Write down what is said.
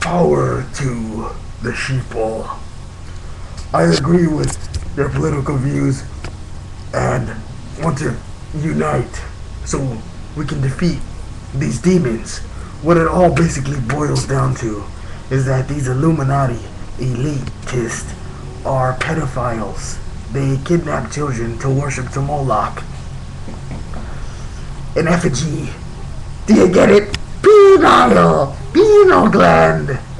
Power to the sheeple. I agree with their political views and want to unite so we can defeat these demons. What it all basically boils down to is that these Illuminati elitists are pedophiles. They kidnap children to worship to Moloch in effigy. Do you get it? Penile gland.